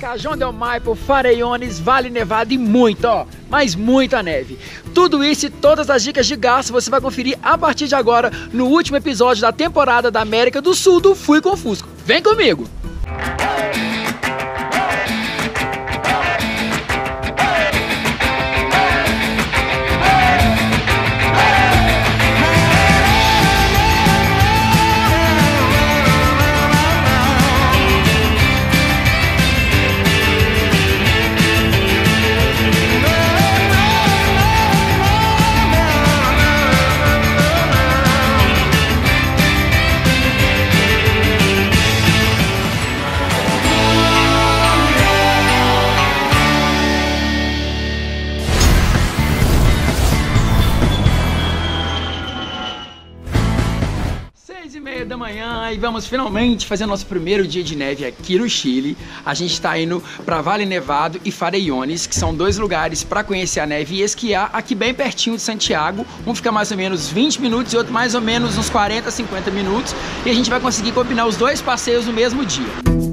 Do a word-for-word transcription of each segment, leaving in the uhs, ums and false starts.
Cajón del Maipo, Farellones, Vale Nevado e muito, ó, mas muita neve. Tudo isso e todas as dicas de gasto você vai conferir a partir de agora no último episódio da temporada da América do Sul do Fui com Fusco. Vem comigo! seis e meia da manhã e vamos finalmente fazer nosso primeiro dia de neve aqui no Chile. A gente está indo para Vale Nevado e Farellones, que são dois lugares para conhecer a neve e esquiar aqui bem pertinho de Santiago. Um fica mais ou menos vinte minutos e outro mais ou menos uns quarenta, cinquenta minutos. E a gente vai conseguir combinar os dois passeios no mesmo dia.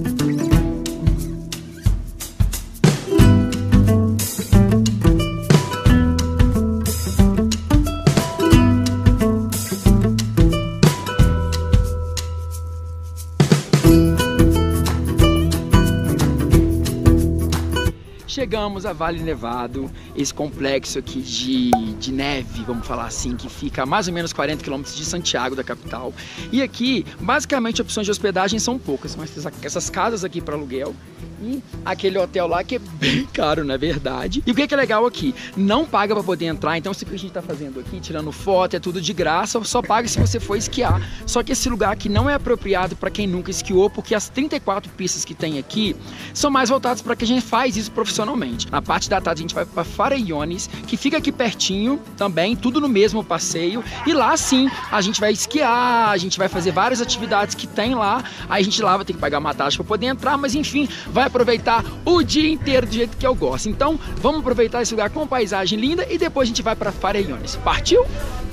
Chegamos a Vale Nevado, esse complexo aqui de, de neve, vamos falar assim, que fica a mais ou menos quarenta quilômetros de Santiago, da capital. E aqui, basicamente, opções de hospedagem são poucas. São essas, essas casas aqui para aluguel e aquele hotel lá que é bem caro, na verdade. E o que é, que é legal aqui? Não paga para poder entrar, então isso que a gente está fazendo aqui, tirando foto, é tudo de graça, só paga se você for esquiar. Só que esse lugar aqui não é apropriado para quem nunca esquiou, porque as trinta e quatro pistas que tem aqui são mais voltadas para quem a gente faz isso profissionalmente. Na parte da tarde a gente vai para Farellones, que fica aqui pertinho também, tudo no mesmo passeio. E lá sim a gente vai esquiar, a gente vai fazer várias atividades que tem lá. Aí a gente lá vai ter que pagar uma taxa para poder entrar, mas enfim, vai aproveitar o dia inteiro do jeito que eu gosto. Então vamos aproveitar esse lugar com paisagem linda e depois a gente vai para Farellones. Partiu?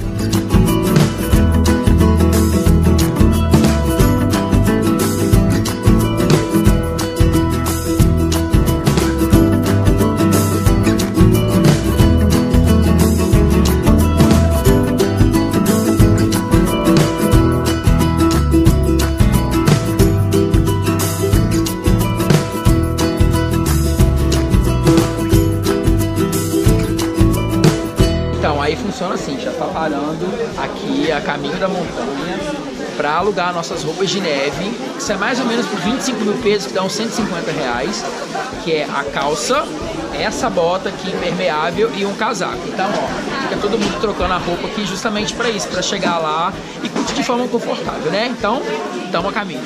Aí funciona assim, já está parando aqui a caminho da montanha para alugar nossas roupas de neve, que são mais ou menos por vinte e cinco mil pesos, que dá uns cento e cinquenta reais, que é a calça, essa bota aqui impermeável e um casaco. Então, ó, fica todo mundo trocando a roupa aqui justamente para isso, para chegar lá e curtir de forma confortável, né? Então, estamos a caminho.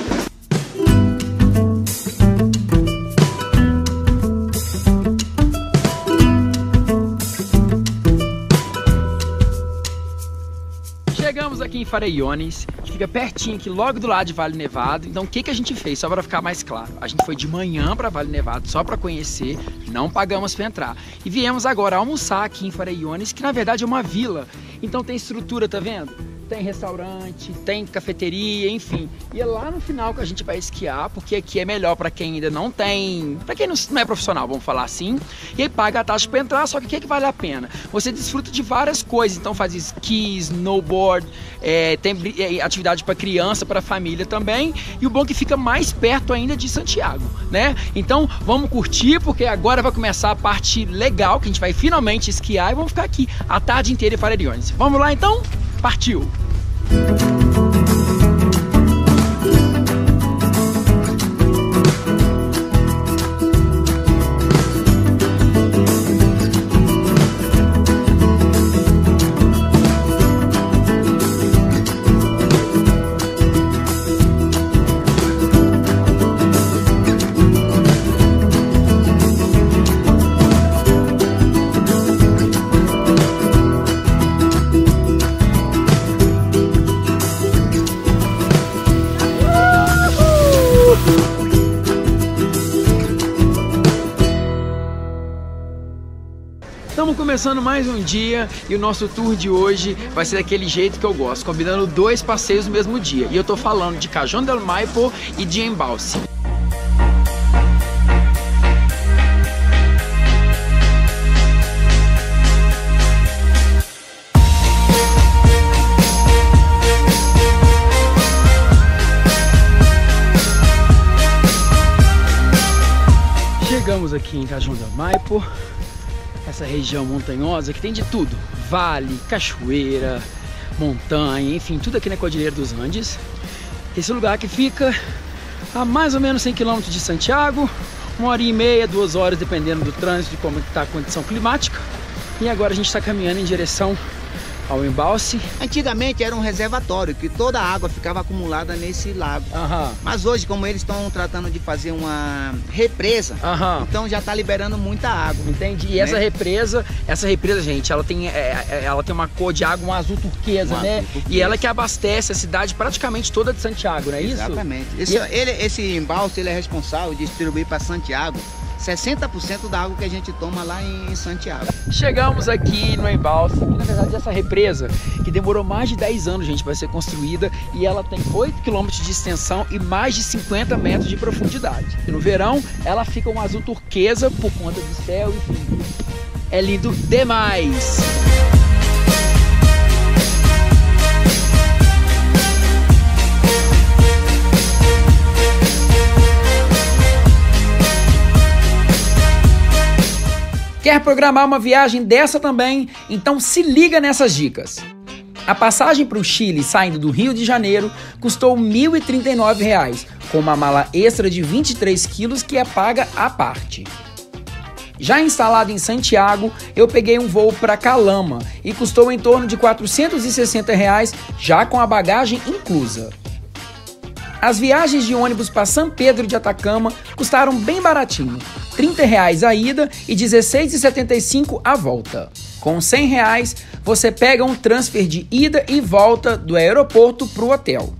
Chegamos aqui em Farellones, que fica pertinho aqui, logo do lado de Vale Nevado. Então o que, que a gente fez? Só para ficar mais claro, a gente foi de manhã para Vale Nevado só para conhecer, não pagamos para entrar. E viemos agora almoçar aqui em Farellones, que na verdade é uma vila. Então tem estrutura, tá vendo? Tem restaurante, tem cafeteria, enfim. E é lá no final que a gente vai esquiar, porque aqui é melhor para quem ainda não tem, para quem não é profissional, vamos falar assim. E aí paga a taxa para entrar, só que o que, é que vale a pena? Você desfruta de várias coisas, então faz esqui, snowboard, é, tem atividade para criança, para família também. E o bom é que fica mais perto ainda de Santiago, né? Então vamos curtir, porque agora vai começar a parte legal, que a gente vai finalmente esquiar e vamos ficar aqui a tarde inteira em Farellones. Vamos lá então? Partiu! Estamos começando mais um dia e o nosso tour de hoje vai ser daquele jeito que eu gosto, combinando dois passeios no mesmo dia. E eu tô falando de Cajón del Maipo e de Embalse. Chegamos aqui em Cajón del Maipo, essa região montanhosa que tem de tudo, vale, cachoeira, montanha, enfim, tudo aqui na Cordilheira dos Andes. Esse lugar que fica a mais ou menos cem quilômetros de Santiago, uma hora e meia, duas horas, dependendo do trânsito, de como está a condição climática. E agora a gente está caminhando em direção ao embalse. Antigamente era um reservatório, que toda a água ficava acumulada nesse lago. Aham. Mas hoje, como eles estão tratando de fazer uma represa, Aham. então já está liberando muita água. Entendi. E né? essa represa, essa represa, gente, ela tem, é, ela tem uma cor de água, um azul turquesa, Um né? azul turquesa. E ela que abastece a cidade praticamente toda de Santiago, não é isso? Exatamente. Esse, ele, esse embalse ele é responsável de distribuir para Santiago sessenta por cento da água que a gente toma lá em Santiago. Chegamos aqui no embalse, que na verdade essa represa, que demorou mais de dez anos, gente, para ser construída, e ela tem oito quilômetros de extensão e mais de cinquenta metros de profundidade. E no verão, ela fica um azul turquesa por conta do céu, enfim, é lindo demais! Quer programar uma viagem dessa também? Então se liga nessas dicas. A passagem para o Chile saindo do Rio de Janeiro custou mil e trinta e nove reais, com uma mala extra de vinte e três quilos que é paga à parte. Já instalado em Santiago, eu peguei um voo para Calama e custou em torno de quatrocentos e sessenta reais, já com a bagagem inclusa. As viagens de ônibus para São Pedro de Atacama custaram bem baratinho, trinta reais a ida e dezesseis reais e setenta e cinco centavos a volta. Com cem reais, você pega um transfer de ida e volta do aeroporto para o hotel.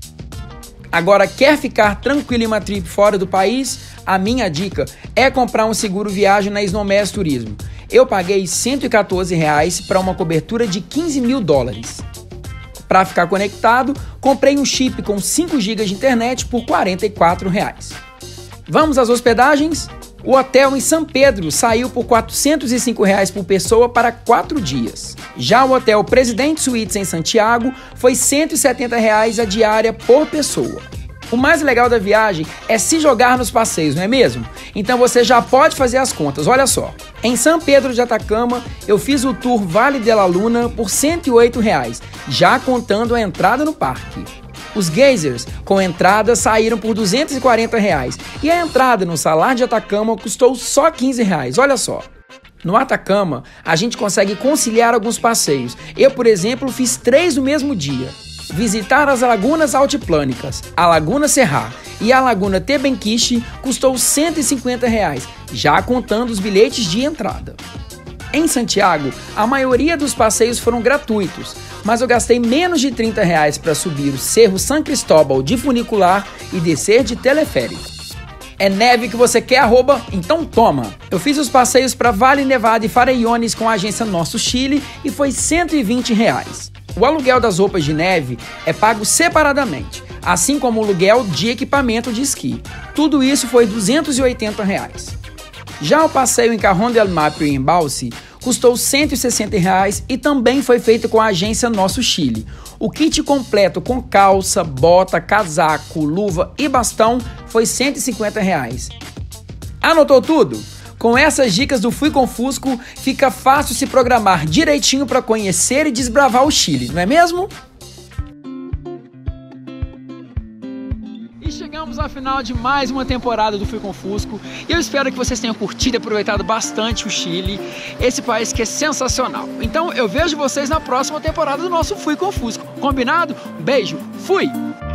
Agora, quer ficar tranquilo em uma trip fora do país? A minha dica é comprar um seguro viagem na Snomés Turismo. Eu paguei cento e quatorze reais para uma cobertura de quinze mil dólares. Para ficar conectado, comprei um chip com cinco gigas de internet por quarenta e quatro reais. Vamos às hospedagens? O hotel em São Pedro saiu por quatrocentos e cinco reais por pessoa para quatro dias. Já o hotel Presidente Suítes em Santiago foi cento e setenta reais a diária por pessoa. O mais legal da viagem é se jogar nos passeios, não é mesmo? Então você já pode fazer as contas, olha só. Em São Pedro de Atacama, eu fiz o tour Vale de la Luna por cento e oito reais, já contando a entrada no parque. Os geysers com entrada saíram por duzentos e quarenta reais e a entrada no Salar de Atacama custou só quinze reais, olha só. No Atacama, a gente consegue conciliar alguns passeios. Eu, por exemplo, fiz três no mesmo dia. Visitar as lagunas altiplânicas, a Laguna Serra e a Laguna Tebenquiche custou cento e cinquenta reais, já contando os bilhetes de entrada. Em Santiago, a maioria dos passeios foram gratuitos, mas eu gastei menos de trinta reais para subir o Cerro San Cristóbal de funicular e descer de teleférico. É neve que você quer, arroba? Então toma! Eu fiz os passeios para Vale Nevado e Farellones com a agência Nosso Chile e foi cento e vinte reais. O aluguel das roupas de neve é pago separadamente, assim como o aluguel de equipamento de esqui. Tudo isso foi duzentos e oitenta reais. Já o passeio em Cajón del Maipo e embalse custou cento e sessenta reais e também foi feito com a agência Nosso Chile. O kit completo com calça, bota, casaco, luva e bastão foi cento e cinquenta reais. Anotou tudo? Com essas dicas do Fui com Fusco, fica fácil se programar direitinho para conhecer e desbravar o Chile, não é mesmo? E chegamos ao final de mais uma temporada do Fui com Fusco. E eu espero que vocês tenham curtido e aproveitado bastante o Chile, esse país que é sensacional. Então eu vejo vocês na próxima temporada do nosso Fui com Fusco. Combinado? Beijo, fui!